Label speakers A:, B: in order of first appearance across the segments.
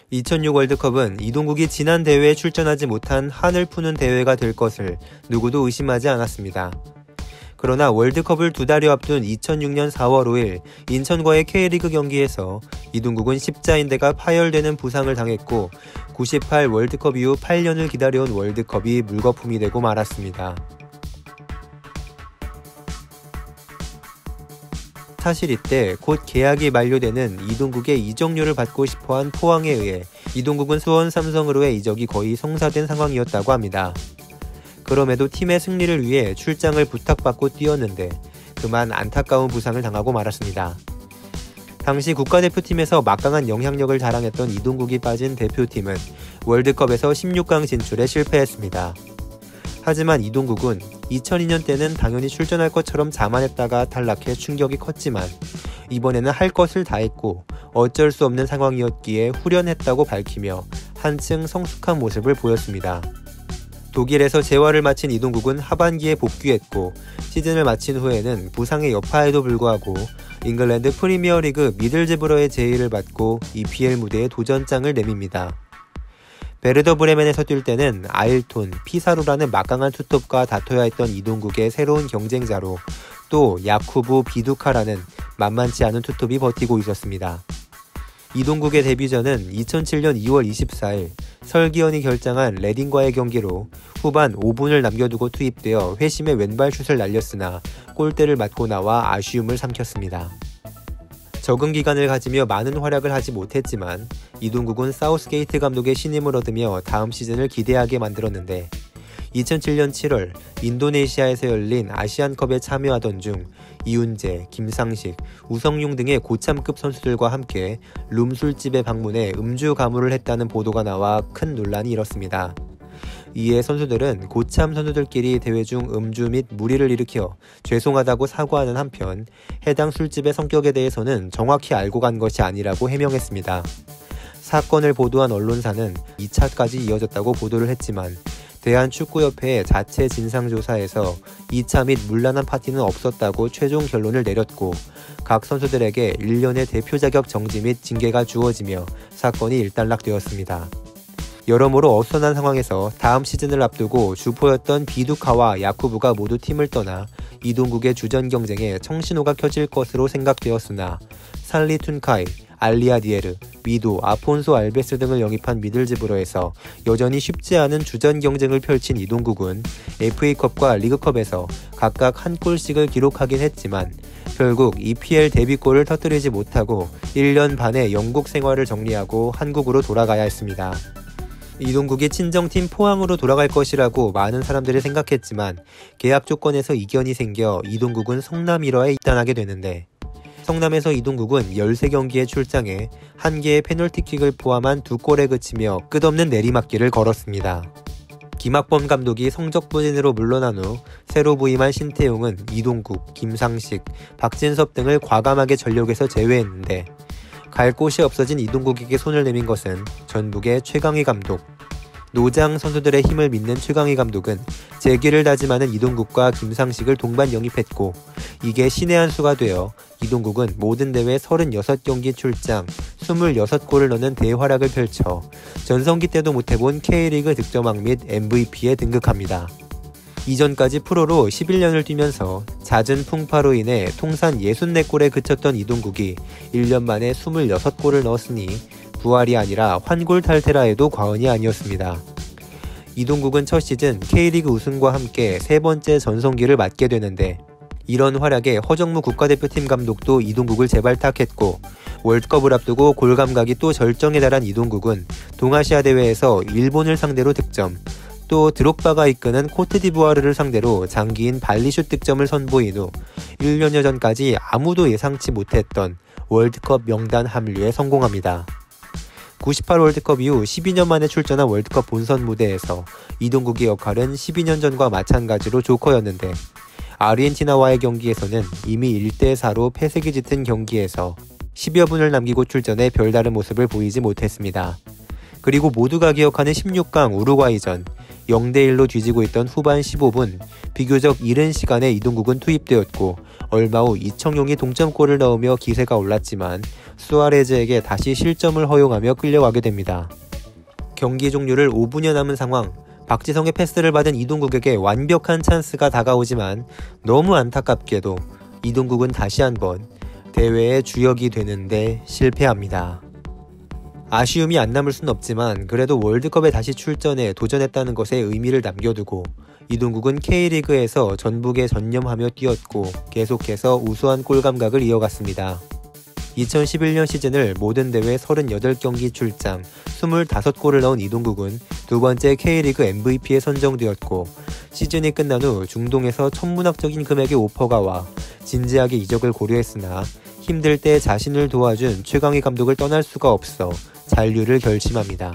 A: 2006 월드컵은 이동국이 지난 대회에 출전하지 못한 한을 푸는 대회가 될 것을 누구도 의심하지 않았습니다. 그러나 월드컵을 2달여 앞둔 2006년 4월 5일 인천과의 K리그 경기에서 이동국은 십자인대가 파열되는 부상을 당했고 98 월드컵 이후 8년을 기다려온 월드컵이 물거품이 되고 말았습니다. 사실 이때 곧 계약이 만료되는 이동국의 이적료를 받고 싶어한 포항에 의해 이동국은 수원 삼성으로의 이적이 거의 성사된 상황이었다고 합니다. 그럼에도 팀의 승리를 위해 출장을 부탁받고 뛰었는데 그만 안타까운 부상을 당하고 말았습니다. 당시 국가대표팀에서 막강한 영향력을 자랑했던 이동국이 빠진 대표팀은 월드컵에서 16강 진출에 실패했습니다. 하지만 이동국은 2002년 때는 당연히 출전할 것처럼 자만했다가 탈락해 충격이 컸지만 이번에는 할 것을 다했고 어쩔 수 없는 상황이었기에 후련했다고 밝히며 한층 성숙한 모습을 보였습니다. 독일에서 재활을 마친 이동국은 하반기에 복귀했고 시즌을 마친 후에는 부상의 여파에도 불구하고 잉글랜드 프리미어리그 미들즈브러의 제의를 받고 EPL 무대에 도전장을 내밉니다. 베르더 브레멘에서 뛸 때는 아일톤, 피사로라는 막강한 투톱과 다퉈야 했던 이동국의 새로운 경쟁자로 또 야쿠브 비두카라는 만만치 않은 투톱이 버티고 있었습니다. 이동국의 데뷔전은 2007년 2월 24일 설기현이 결장한 레딩과의 경기로 후반 5분을 남겨두고 투입되어 회심의 왼발슛을 날렸으나 골대를 맞고 나와 아쉬움을 삼켰습니다. 적응 기간을 가지며 많은 활약을 하지 못했지만 이동국은 사우스게이트 감독의 신임을 얻으며 다음 시즌을 기대하게 만들었는데 2007년 7월 인도네시아에서 열린 아시안컵에 참여하던 중 이훈재, 김상식, 우성용 등의 고참급 선수들과 함께 룸술집에 방문해 음주 가무를 했다는 보도가 나와 큰 논란이 일었습니다. 이에 선수들은 고참 선수들끼리 대회 중 음주 및 무리를 일으켜 죄송하다고 사과하는 한편 해당 술집의 성격에 대해서는 정확히 알고 간 것이 아니라고 해명했습니다. 사건을 보도한 언론사는 2차까지 이어졌다고 보도를 했지만 대한축구협회의 자체 진상조사에서 2차 및 문란한 파티는 없었다고 최종 결론을 내렸고 각 선수들에게 1년의 대표 자격 정지 및 징계가 주어지며 사건이 일단락되었습니다. 여러모로 어수선한 상황에서 다음 시즌을 앞두고 주포였던 비두카와 야쿠브가 모두 팀을 떠나 이동국의 주전 경쟁에 청신호가 켜질 것으로 생각되었으나 살리 툰카이, 알리아 디에르, 미도, 아폰소 알베스 등을 영입한 미들즈브러에서 여전히 쉽지 않은 주전 경쟁을 펼친 이동국은 FA컵과 리그컵에서 각각 한 골씩을 기록하긴 했지만 결국 EPL 데뷔골을 터뜨리지 못하고 1년 반의 영국 생활을 정리하고 한국으로 돌아가야 했습니다. 이동국이 친정팀 포항으로 돌아갈 것이라고 많은 사람들이 생각했지만 계약 조건에서 이견이 생겨 이동국은 성남 1화에 입단하게 되는데 성남에서 이동국은 13경기에 출장해 1개의 페널티킥을 포함한 2골에 그치며 끝없는 내리막길을 걸었습니다. 김학범 감독이 성적 부진으로 물러난 후 새로 부임한 신태용은 이동국, 김상식, 박진섭 등을 과감하게 전력에서 제외했는데 갈 곳이 없어진 이동국에게 손을 내민 것은 전북의 최강희 감독. 노장 선수들의 힘을 믿는 최강희 감독은 재기를 다짐하는 이동국과 김상식을 동반 영입했고 이게 신의 한 수가 되어 이동국은 모든 대회 36경기 출장 26골을 넣는 대활약을 펼쳐 전성기 때도 못해본 K리그 득점왕 및 MVP에 등극합니다. 이전까지 프로로 11년을 뛰면서 잦은 풍파로 인해 통산 64골에 그쳤던 이동국이 1년 만에 26골을 넣었으니 부활이 아니라 환골탈태라 해도 과언이 아니었습니다. 이동국은 첫 시즌 K리그 우승과 함께 세 번째 전성기를 맞게 되는데 이런 활약에 허정무 국가대표팀 감독도 이동국을 재발탁했고 월드컵을 앞두고 골 감각이 또 절정에 달한 이동국은 동아시아 대회에서 일본을 상대로 득점, 또 드록바가 이끄는 코트디부아르를 상대로 장기인 발리슛 득점을 선보인 후 1년여 전까지 아무도 예상치 못했던 월드컵 명단 합류에 성공합니다. 98 월드컵 이후 12년 만에 출전한 월드컵 본선 무대에서 이동국의 역할은 12년 전과 마찬가지로 조커였는데 아르헨티나와의 경기에서는 이미 1대4로 패색이 짙은 경기에서 10여 분을 남기고 출전해 별다른 모습을 보이지 못했습니다. 그리고 모두가 기억하는 16강 우루과이전 0대1로 뒤지고 있던 후반 15분 비교적 이른 시간에 이동국은 투입되었고 얼마 후 이청용이 동점골을 넣으며 기세가 올랐지만 수아레즈에게 다시 실점을 허용하며 끌려가게 됩니다. 경기 종료를 5분여 남은 상황, 박지성의 패스를 받은 이동국에게 완벽한 찬스가 다가오지만 너무 안타깝게도 이동국은 다시 한번 대회의 주역이 되는데 실패합니다. 아쉬움이 안 남을 순 없지만 그래도 월드컵에 다시 출전해 도전했다는 것에 의미를 남겨두고 이동국은 K리그에서 전북에 전념하며 뛰었고 계속해서 우수한 골 감각을 이어갔습니다. 2011년 시즌을 모든 대회 38경기 출장 25골을 넣은 이동국은 두 번째 K리그 MVP에 선정되었고 시즌이 끝난 후 중동에서 천문학적인 금액의 오퍼가 와 진지하게 이적을 고려했으나 힘들 때 자신을 도와준 최강희 감독을 떠날 수가 없어 잔류를 결심합니다.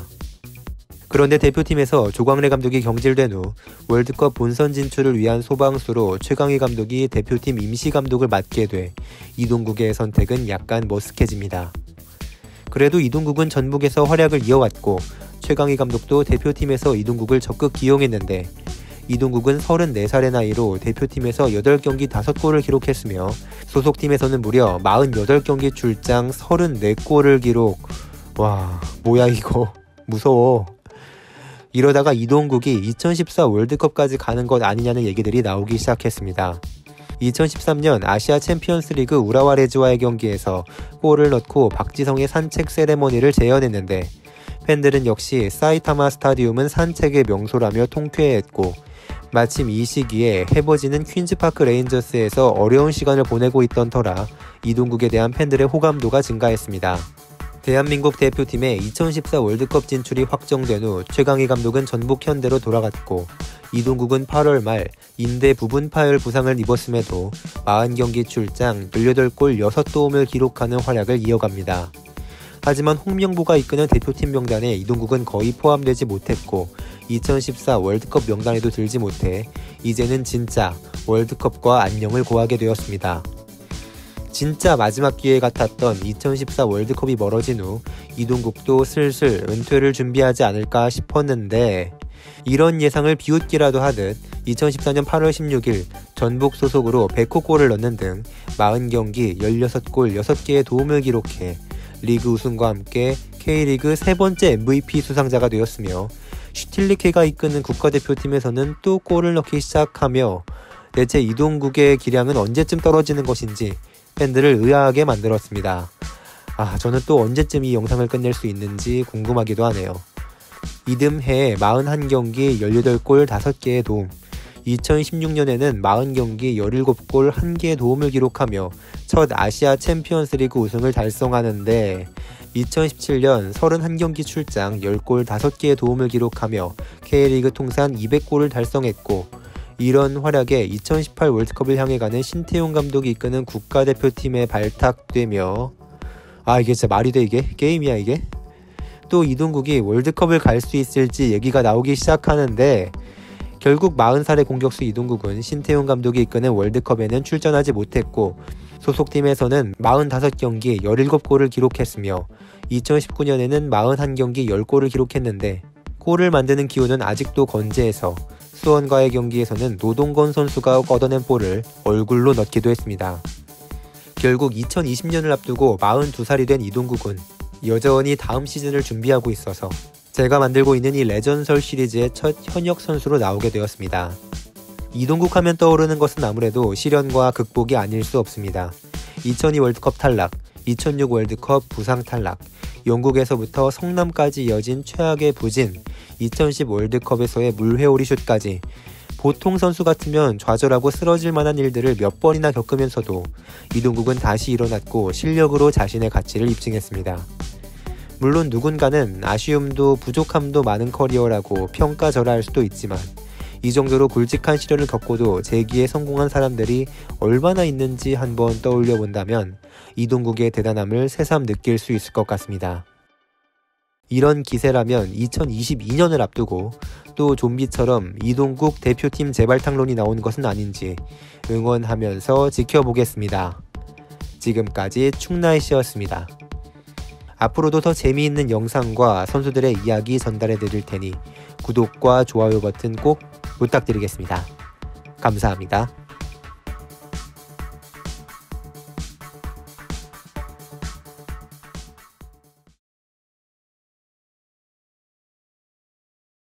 A: 그런데 대표팀에서 조광래 감독이 경질된 후 월드컵 본선 진출을 위한 소방수로 최강희 감독이 대표팀 임시 감독을 맡게 돼 이동국의 선택은 약간 머쓱해집니다. 그래도 이동국은 전북에서 활약을 이어왔고 최강희 감독도 대표팀에서 이동국을 적극 기용했는데 이동국은 34살의 나이로 대표팀에서 8경기 5골을 기록했으며 소속팀에서는 무려 48경기 출장 34골을 기록. 와, 뭐야 이거. 무서워. 이러다가 이동국이 2014 월드컵까지 가는 것 아니냐는 얘기들이 나오기 시작했습니다. 2013년 아시아 챔피언스리그 우라와 레즈와의 경기에서 골을 넣고 박지성의 산책 세레머니를 재현했는데 팬들은 역시 사이타마 스타디움은 산책의 명소라며 통쾌해했고 마침 이 시기에 해버지는 퀸즈파크 레인저스에서 어려운 시간을 보내고 있던 터라 이동국에 대한 팬들의 호감도가 증가했습니다. 대한민국 대표팀의 2014 월드컵 진출이 확정된 후 최강희 감독은 전북 현대로 돌아갔고 이동국은 8월 말 인대 부분 파열 부상을 입었음에도 40경기 출장 18골 6도움을 기록하는 활약을 이어갑니다. 하지만 홍명보가 이끄는 대표팀 명단에 이동국은 거의 포함되지 못했고 2014 월드컵 명단에도 들지 못해 이제는 진짜 월드컵과 안녕을 고하게 되었습니다. 진짜 마지막 기회 같았던 2014 월드컵이 멀어진 후 이동국도 슬슬 은퇴를 준비하지 않을까 싶었는데 이런 예상을 비웃기라도 하듯 2014년 8월 16일 전북 소속으로 100호 골을 넣는 등 40경기 16골 6개의 도움을 기록해 리그 우승과 함께 K리그 세 번째 MVP 수상자가 되었으며 슈틸리케가 이끄는 국가대표팀에서는 또 골을 넣기 시작하며 대체 이동국의 기량은 언제쯤 떨어지는 것인지 팬들을 의아하게 만들었습니다. 저는 또 언제쯤 이 영상을 끝낼 수 있는지 궁금하기도 하네요. 이듬해 41경기 18골 5개의 도움, 2016년에는 40경기 17골 1개의 도움을 기록하며 첫 아시아 챔피언스리그 우승을 달성하는데 2017년 31경기 출장 10골 5개의 도움을 기록하며 K리그 통산 200골을 달성했고 이런 활약에 2018 월드컵을 향해 가는 신태용 감독이 이끄는 국가대표팀에 발탁되며 이게 진짜 말이 돼 이게? 게임이야 이게? 또 이동국이 월드컵을 갈 수 있을지 얘기가 나오기 시작하는데 결국 40살의 공격수 이동국은 신태용 감독이 이끄는 월드컵에는 출전하지 못했고 소속팀에서는 45경기 17골을 기록했으며 2019년에는 41경기 10골을 기록했는데 골을 만드는 기운은 아직도 건재해서 수원과의 경기에서는 노동건 선수가 걷어낸 볼을 얼굴로 넣기도 했습니다. 결국 2020년을 앞두고 42살이 된 이동국은 여전히 다음 시즌을 준비하고 있어서 제가 만들고 있는 이 레전설 시리즈의 첫 현역 선수로 나오게 되었습니다. 이동국 하면 떠오르는 것은 아무래도 시련과 극복이 아닐 수 없습니다. 2002 월드컵 탈락, 2006 월드컵 부상 탈락, 영국에서부터 성남까지 이어진 최악의 부진, 2010 월드컵에서의 물회오리 슛까지 보통 선수 같으면 좌절하고 쓰러질 만한 일들을 몇 번이나 겪으면서도 이동국은 다시 일어났고 실력으로 자신의 가치를 입증했습니다. 물론 누군가는 아쉬움도 부족함도 많은 커리어라고 평가절하할 수도 있지만 이 정도로 굵직한 시련을 겪고도 재기에 성공한 사람들이 얼마나 있는지 한번 떠올려 본다면 이동국의 대단함을 새삼 느낄 수 있을 것 같습니다. 이런 기세라면 2022년을 앞두고 또 좀비처럼 이동국 대표팀 재발탁론이 나오는 것은 아닌지 응원하면서 지켜보겠습니다. 지금까지 충나이씨였습니다. 앞으로도 더 재미있는 영상과 선수들의 이야기 전달해 드릴 테니 구독과 좋아요 버튼 꼭 부탁드리겠습니다. 감사합니다.